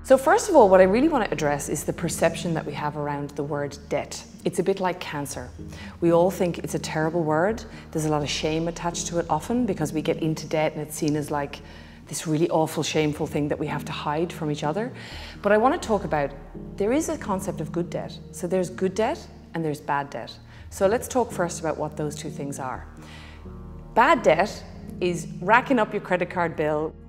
So first of all, what I really want to address is the perception that we have around the word debt. It's a bit like cancer. We all think it's a terrible word. There's a lot of shame attached to it often because we get into debt and it's seen as like this really awful, shameful thing that we have to hide from each other. But I want to talk about, there is a concept of good debt. So there's good debt and there's bad debt. So let's talk first about what those two things are. Bad debt is racking up your credit card bill,